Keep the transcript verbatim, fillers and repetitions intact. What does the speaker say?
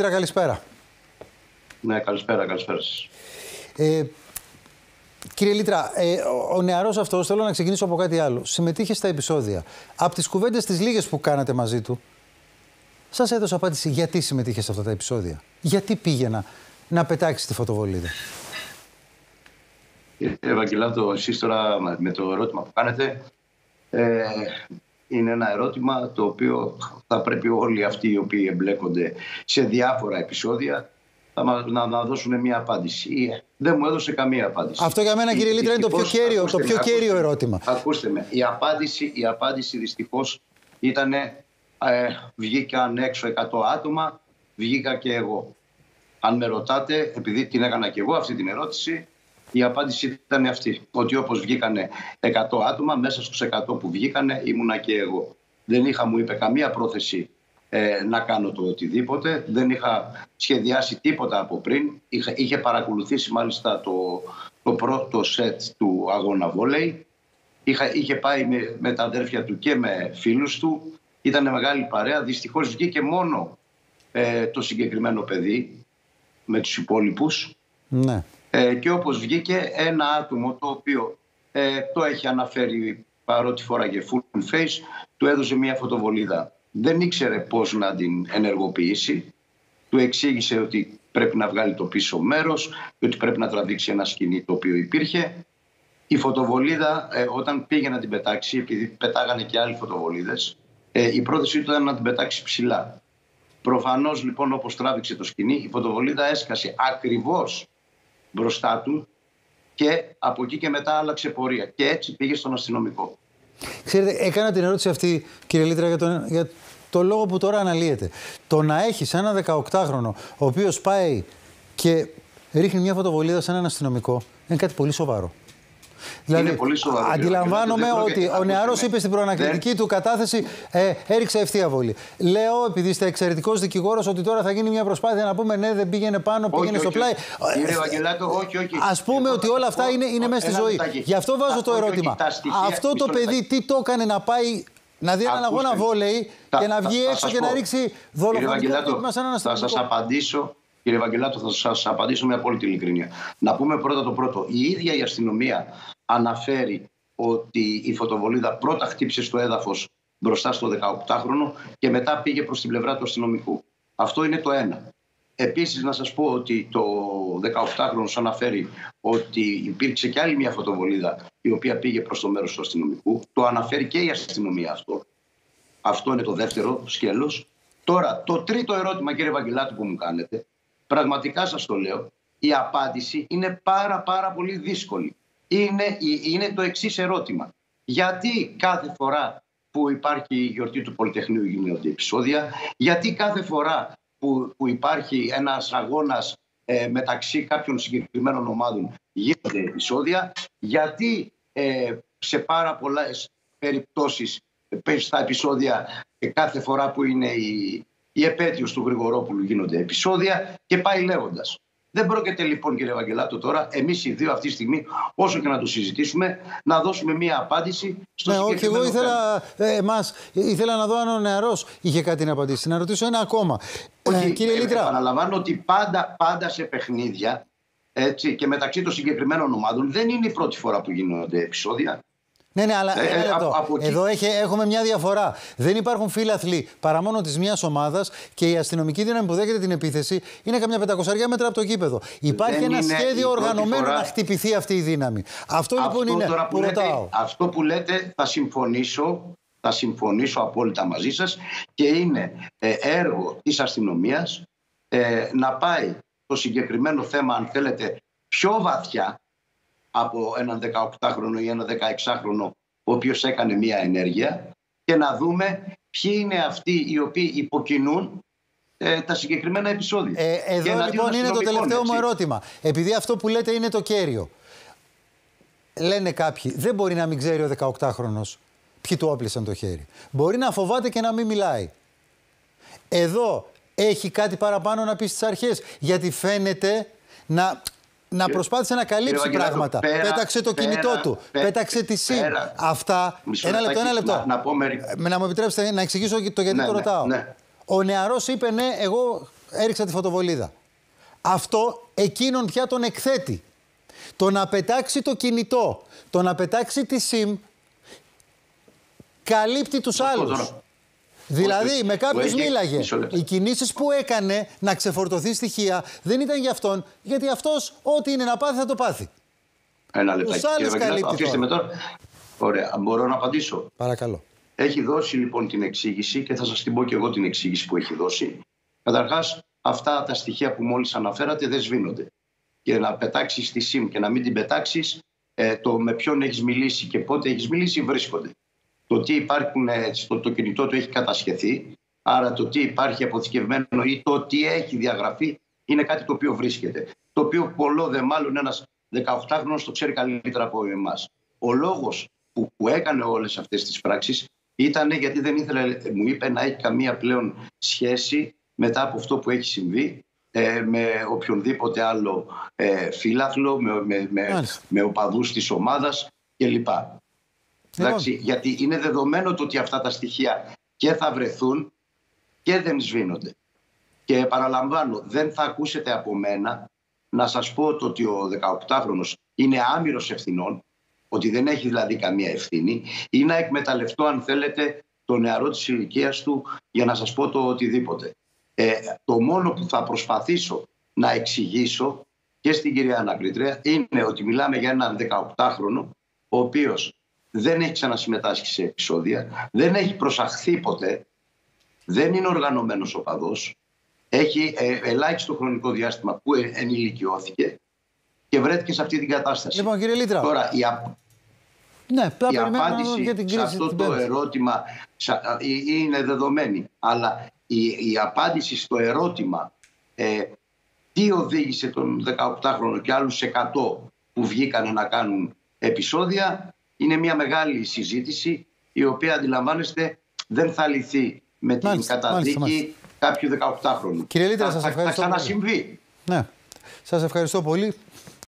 Καλησπέρα. Ναι, καλησπέρα, καλησπέρα σας. Ε, κύριε Λίτρα, ε, ο, ο νεαρός αυτός, θέλω να ξεκινήσω από κάτι άλλο. Συμμετείχε στα επεισόδια. Από τις κουβέντες τις λίγες που κάνατε μαζί του, σας έδωσε απάντηση γιατί συμμετείχε σε αυτά τα επεισόδια. Γιατί πήγαινα να πετάξει τη φωτοβολίδα. Κύριε Ευαγγελάτο, εσείς τώρα με το ερώτημα που κάνετε, ε, είναι ένα ερώτημα το οποίο θα πρέπει όλοι αυτοί οι οποίοι εμπλέκονται σε διάφορα επεισόδια να, να, να δώσουν μια απάντηση. Δεν μου έδωσε καμία απάντηση. Αυτό για μένα, κύριε Λίτρα, είναι το πιο κέριο, το πιο κέριο ερώτημα. Ακούστε με. Η απάντηση, η απάντηση δυστυχώς ήταν ε, βγήκαν έξω εκατό άτομα, βγήκα και εγώ. Αν με ρωτάτε, επειδή την έκανα και εγώ αυτή την ερώτηση, η απάντηση ήταν αυτή. Ότι όπως βγήκανε εκατό άτομα, μέσα στους εκατό που βγήκανε ήμουνα και εγώ. Δεν είχα, μου είπε, καμία πρόθεση ε, να κάνω το οτιδήποτε. Δεν είχα σχεδιάσει τίποτα από πριν. Είχα, είχε παρακολουθήσει μάλιστα το, το πρώτο σετ του αγώνα βόλεϊ. Είχα, είχε πάει με, με τα αδέρφια του και με φίλους του. Ήταν μεγάλη παρέα. Δυστυχώς βγήκε μόνο ε, το συγκεκριμένο παιδί με τους υπόλοιπους. Ναι. Ε, και όπως βγήκε ένα άτομο το οποίο ε, το έχει αναφέρει, παρότι φοράγε full face, του έδωσε μια φωτοβολίδα. Δεν ήξερε πώς να την ενεργοποιήσει. Του εξήγησε ότι πρέπει να βγάλει το πίσω μέρος και ότι πρέπει να τραβήξει ένα σκηνή το οποίο υπήρχε. Η φωτοβολίδα ε, όταν πήγε να την πετάξει, επειδή πετάγανε και άλλοι φωτοβολίδες, ε, η πρόθεσή του ήταν να την πετάξει ψηλά. Προφανώς λοιπόν, όπως τράβηξε το σκηνή, η φωτοβολίδα έσκασε ακριβώς μπροστά του και από εκεί και μετά άλλαξε πορεία. Και έτσι πήγε στον αστυνομικό. Ξέρετε, έκανα την ερώτηση αυτή, κύριε Λίτρα, για, τον, για το λόγο που τώρα αναλύεται. Το να έχεις ένα δεκαοκτάχρονο, ο οποίος πάει και ρίχνει μια φωτοβολίδα σε έναν αστυνομικό, είναι κάτι πολύ σοβαρό. Δηλαδή, είναι πολύ σοβαρό. Αντιλαμβάνομαι δεν ότι δεν ο νεαρός είπε στην προανακριτική δεν... του κατάθεση ε, έριξε ευθεία βολή. Λέω, επειδή είστε εξαιρετικός δικηγόρος, ότι τώρα θα γίνει μια προσπάθεια να πούμε ναι, δεν πήγαινε πάνω, πήγαινε όχι, στο πλάι. Κύριε Ευαγγελάτο, όχι, όχι. Ας πούμε εγώ, ότι όλα αυτά είναι, είναι μέσα στη ζωή. Γι' αυτό βάζω α, το ερώτημα. Όχι, στοιχεία, αυτό το παιδί τι το έκανε να πάει να δει έναν αγώνα βόλεϊ και να βγει έξω και να ρίξει δολοφονικό χτύπημα σε έναν αστυνομικό. Θα σας απαντήσω. Κύριε Ευαγγελάτο, θα σας απαντήσω με απόλυτη ειλικρίνεια. Να πούμε πρώτα το πρώτο. Η ίδια η αστυνομία αναφέρει ότι η φωτοβολίδα πρώτα χτύπησε στο έδαφος μπροστά στο δεκαοκτάχρονο και μετά πήγε προς την πλευρά του αστυνομικού. Αυτό είναι το ένα. Επίσης να σας πω ότι το δεκαοκτάχρονος αναφέρει ότι υπήρξε και άλλη μια φωτοβολίδα η οποία πήγε προς το μέρος του αστυνομικού. Το αναφέρει και η αστυνομία αυτό. Αυτό είναι το δεύτερο σκέλος. Τώρα, το τρίτο ερώτημα, κύριε Ευαγγελάτου, που μου κάνετε, πραγματικά σας το λέω, η απάντηση είναι πάρα πάρα πολύ δύσκολη. Είναι, είναι το εξής ερώτημα. Γιατί κάθε φορά που υπάρχει η γιορτή του Πολυτεχνείου γίνονται επεισόδια, γιατί κάθε φορά που, που υπάρχει ένας αγώνας ε, μεταξύ κάποιων συγκεκριμένων ομάδων γίνονται επεισόδια, γιατί ε, σε πάρα πολλές περιπτώσεις ε, στα επεισόδια ε, κάθε φορά που είναι η, η επέτειος του Γρηγορόπουλου γίνονται επεισόδια και πάει λέγοντας. Δεν πρόκειται λοιπόν, κύριε Ευαγγελάτο, τώρα εμείς οι δύο αυτή τη στιγμή, όσο και να το συζητήσουμε, να δώσουμε μία απάντηση στο ναι, συγκεκριμένο όχι, εγώ ήθελα, ε, εμάς, ήθελα να δω αν ο νεαρός είχε κάτι να απαντήσει. Να ρωτήσω ένα ακόμα. Όχι, ε, κύριε Λίτρα. Επαναλαμβάνω ότι πάντα, πάντα σε παιχνίδια, έτσι, και μεταξύ των συγκεκριμένων ομάδων δεν είναι η πρώτη φορά που γίνονται επεισόδια. Ναι, ναι, αλλά ε, ένα λεπτό. Από, από εδώ έχει, έχουμε μια διαφορά. Δεν υπάρχουν φίλαθλοι παρά μόνο τη μια ομάδα και η αστυνομική δύναμη που δέχεται την επίθεση είναι καμιά πεντακόσια μέτρα από το γήπεδο. Υπάρχει δεν ένα σχέδιο οργανωμένο φορά... να χτυπηθεί αυτή η δύναμη. Αυτό, αυτό λοιπόν είναι που, που λέτε, ρωτάω. Αυτό που λέτε θα συμφωνήσω, θα συμφωνήσω απόλυτα μαζί σας και είναι ε, έργο της αστυνομίας ε, να πάει το συγκεκριμένο θέμα, αν θέλετε, πιο βαθιά από έναν δεκαοκτάχρονο ή έναν δεκαεξάχρονο ο οποίος έκανε μία ενέργεια και να δούμε ποιοι είναι αυτοί οι οποίοι υποκινούν ε, τα συγκεκριμένα επεισόδια. Ε, εδώ λοιπόν είναι το τελευταίο έτσι. μου ερώτημα. Επειδή αυτό που λέτε είναι το κέριο. Λένε κάποιοι, δεν μπορεί να μην ξέρει ο δεκαοκτάχρονος ποιοι του όπλησαν το χέρι. Μπορεί να φοβάται και να μην μιλάει. Εδώ έχει κάτι παραπάνω να πει στις αρχές, γιατί φαίνεται να... να προσπάθησε να καλύψει πράγματα. Πέρα, πέταξε το πέρα, κινητό του, πέρα, πέταξε τη ΣΥΜ. Αυτά. Ένα λεπτό, ένα λεπτό. Να, να, πω μερι... να μου επιτρέψετε να εξηγήσω το γιατί ναι, το ρωτάω. Ναι, ναι. Ο νεαρός είπε ναι, εγώ έριξα τη φωτοβολίδα. Αυτό εκείνον πια τον εκθέτει. Το να πετάξει το κινητό, το να πετάξει τη SIM, καλύπτει τους άλλους. Δηλαδή, όχι, με κάποιους μίλαγε. Οι κινήσεις που έκανε να ξεφορτωθεί στοιχεία δεν ήταν για αυτόν, γιατί αυτός ό,τι είναι να πάθει θα το πάθει. Ένα λεπτάκι. Αφήστε με τώρα. Ωραία, μπορώ να απαντήσω. Παρακαλώ. Έχει δώσει λοιπόν την εξήγηση και θα σας την πω και εγώ την εξήγηση που έχει δώσει. Καταρχάς, αυτά τα στοιχεία που μόλις αναφέρατε δεν σβήνονται. Και να πετάξεις τη SIM και να μην την πετάξεις, ε, το με ποιον έχεις μιλήσει και πότε έχεις μιλήσει βρίσκονται. Το τι υπάρχουν στο το κινητό του έχει κατασχεθεί, άρα το τι υπάρχει αποθηκευμένο ή το τι έχει διαγραφεί είναι κάτι το οποίο βρίσκεται. Το οποίο πολλό δε μάλλον ένας δεκαοκτάχρονος το ξέρει καλύτερα από εμάς. Ο λόγος που, που έκανε όλες αυτές τις πράξεις ήταν γιατί δεν ήθελε, μου είπε, να έχει καμία πλέον σχέση μετά από αυτό που έχει συμβεί ε, με οποιονδήποτε άλλο ε, φίλαθλο, με, με, με, με οπαδούς της ομάδας κλπ. Εντάξει, γιατί είναι δεδομένο το ότι αυτά τα στοιχεία και θα βρεθούν και δεν σβήνονται. Και παραλαμβάνω, δεν θα ακούσετε από μένα να σας πω το ότι ο δεκαοκτάχρονος είναι άμυρος ευθυνών, ότι δεν έχει δηλαδή καμία ευθύνη, ή να εκμεταλλευτώ, αν θέλετε, το νεαρό της ηλικίας του για να σας πω το οτιδήποτε. Ε, το μόνο που θα προσπαθήσω να εξηγήσω και στην κυρία ανακρίτρια είναι ότι μιλάμε για έναν δεκαοκτάχρονο ο οποίος δεν έχει ξανασυμμετάσχει σε επεισόδια, δεν έχει προσαχθεί ποτέ, δεν είναι οργανωμένος οπαδός, έχει ε, ελάχιστο χρονικό διάστημα που ενηλικιώθηκε και βρέθηκε σε αυτή την κατάσταση. Λοιπόν, κύριε Λίτρα, τώρα η, α... ναι, η απάντηση για την κρίση σε αυτό το ερώτημα είναι δεδομένη, αλλά η, η απάντηση στο ερώτημα ε, τι οδήγησε τον δεκαοκτάχρονο και άλλους εκατό που βγήκαν να κάνουν επεισόδια είναι μια μεγάλη συζήτηση η οποία, αντιλαμβάνεστε, δεν θα λυθεί με την μάλιστα, καταδίκη μάλιστα, μάλιστα. κάποιου δεκαοκτάχρονου. Κύριε Λίτρα, σας ευχαριστώ. Θα ξανασυμβεί. Ναι. Σας ευχαριστώ πολύ.